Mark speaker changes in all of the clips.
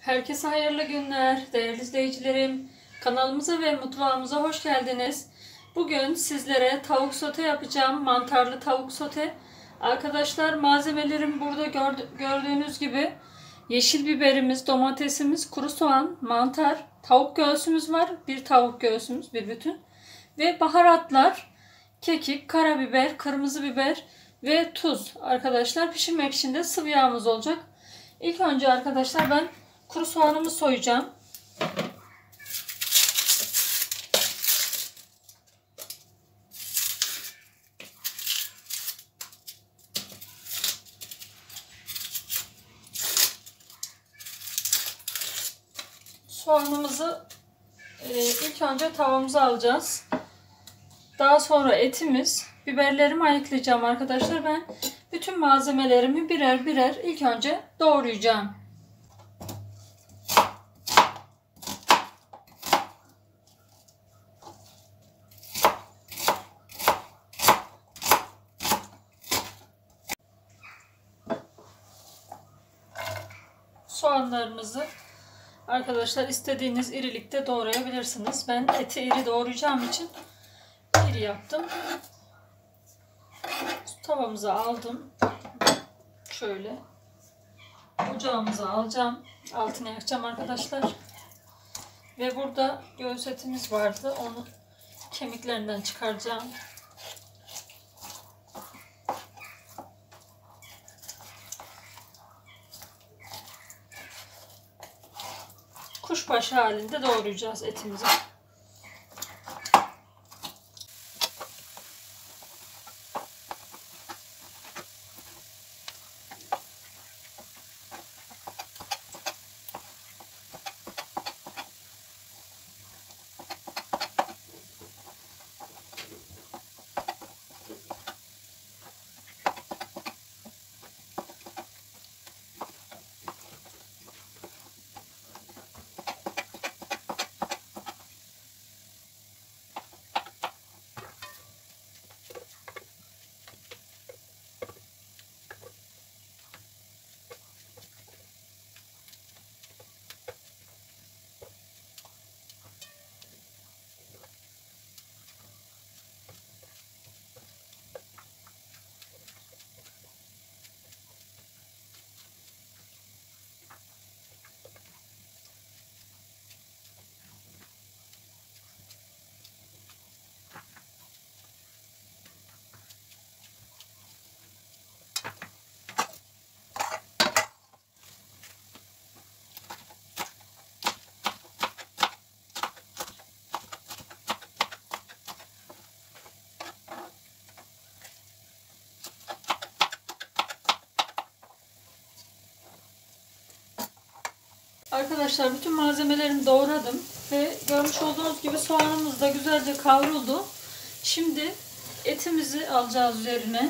Speaker 1: Herkese hayırlı günler değerli izleyicilerim. Kanalımıza ve mutfağımıza hoş geldiniz. Bugün sizlere tavuk sote yapacağım. Mantarlı tavuk sote. Arkadaşlar malzemelerim burada gördüğünüz gibi yeşil biberimiz, domatesimiz, kuru soğan, mantar, tavuk göğsümüz var. Bir tavuk göğsümüz bir bütün. Ve baharatlar kekik, karabiber, kırmızı biber ve tuz. Arkadaşlar pişirmek için de sıvı yağımız olacak. İlk önce arkadaşlar ben kuru soğanımı soyacağım. Soğanımızı ilk önce tavamıza alacağız. Daha sonra etimiz, biberlerimi ayıklayacağım arkadaşlar. Ben bütün malzemelerimi birer birer ilk önce doğrayacağım. Soğanlarımızı arkadaşlar istediğiniz irilikte doğrayabilirsiniz. Ben eti iri doğrayacağım için iri yaptım. Tavamıza aldım. Şöyle ocağımıza alacağım. Altını yakacağım arkadaşlar. Ve burada göğüs etimiz vardı. Onu kemiklerinden çıkaracağım. Kuşbaşı halinde doğrayacağız etimizi. Arkadaşlar bütün malzemelerimi doğradım ve görmüş olduğunuz gibi soğanımız da güzelce kavruldu. Şimdi etimizi alacağız üzerine.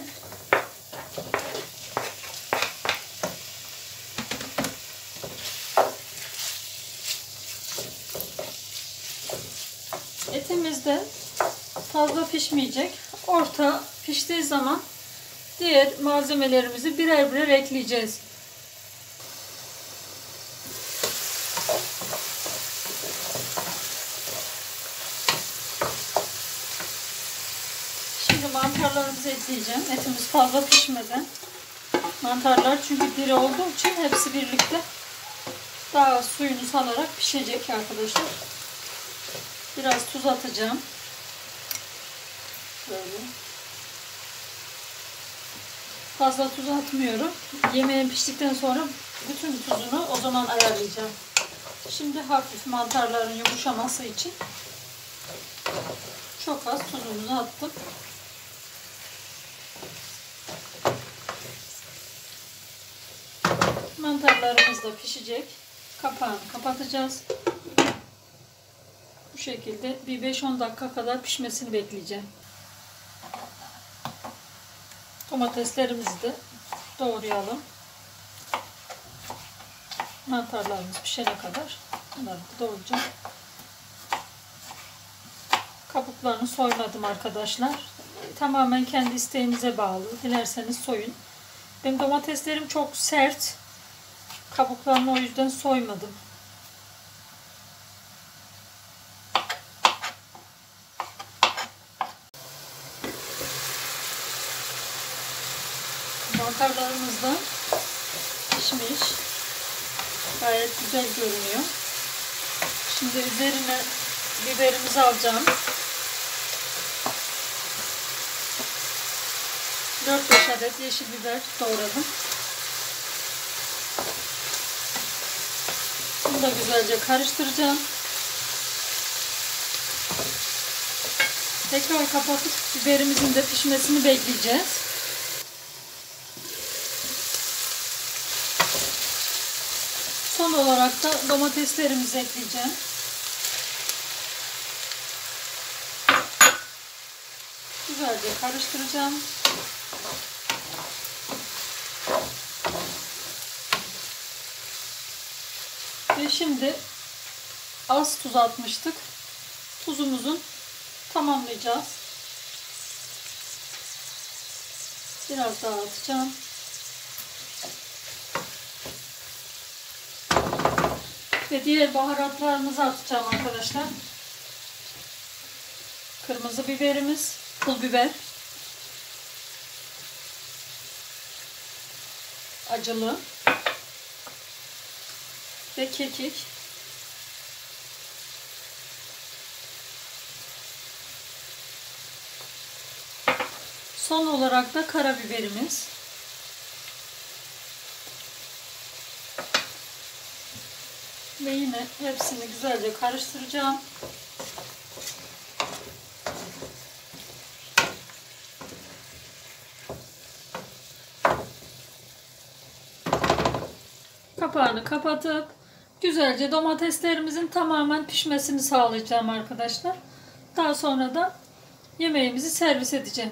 Speaker 1: Etimiz de fazla pişmeyecek. Orta piştiği zaman diğer malzemelerimizi birer birer ekleyeceğiz. Mantarlarımızı ekleyeceğim. Etimiz fazla pişmeden. Mantarlar çünkü diri olduğu için hepsi birlikte daha suyunu salarak pişecek arkadaşlar. Biraz tuz atacağım. Böyle. Fazla tuz atmıyorum. Yemeğin piştikten sonra bütün tuzunu o zaman ayarlayacağım. Şimdi hafif mantarların yumuşaması için çok az tuzumuzu attım. Mantarlarımız da pişecek. Kapağını kapatacağız. Bu şekilde bir 5-10 dakika kadar pişmesini bekleyeceğim. Domateslerimizi de doğrayalım. Mantarlarımız pişene kadar bunları da doğrayacağım. Kabuklarını soymadım arkadaşlar. Tamamen kendi isteğinize bağlı. Dilerseniz soyun. Benim domateslerim çok sert. Kabuklarını o yüzden soymadım. Mantarlarımız da pişmiş. Gayet güzel görünüyor. Şimdi üzerine biberimizi alacağım. 4-5 adet yeşil biber doğradım. Bunu da güzelce karıştıracağım. Tekrar kapatıp biberimizin de pişmesini bekleyeceğiz. Son olarak da domateslerimizi ekleyeceğim. Güzelce karıştıracağım. Ve şimdi az tuz atmıştık. Tuzumuzun tamamlayacağız. Biraz daha atacağım. Ve diğer baharatlarımızı atacağım arkadaşlar. Kırmızı biberimiz, pul biber, acılı ve kekik. Son olarak da karabiberimiz. Ve yine hepsini güzelce karıştıracağım. Kapağını kapatıp güzelce domateslerimizin tamamen pişmesini sağlayacağım arkadaşlar. Daha sonra da yemeğimizi servis edeceğim.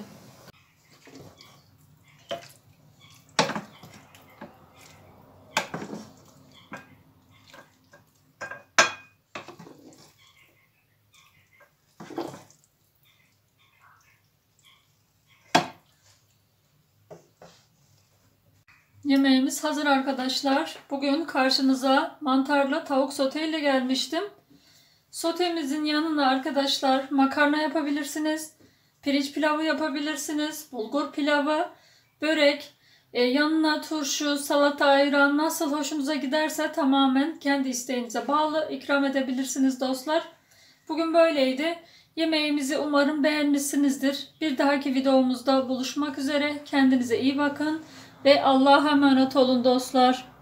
Speaker 1: Yemeğimiz hazır arkadaşlar. Bugün karşınıza mantarlı tavuk sote ile gelmiştim. Sotemizin yanına arkadaşlar makarna yapabilirsiniz. Pirinç pilavı yapabilirsiniz. Bulgur pilavı, börek, yanına turşu, salata, ayran nasıl hoşunuza giderse tamamen kendi isteğinize bağlı ikram edebilirsiniz dostlar. Bugün böyleydi. Yemeğimizi umarım beğenmişsinizdir. Bir dahaki videomuzda buluşmak üzere. Kendinize iyi bakın ve Allah'a emanet olun dostlar.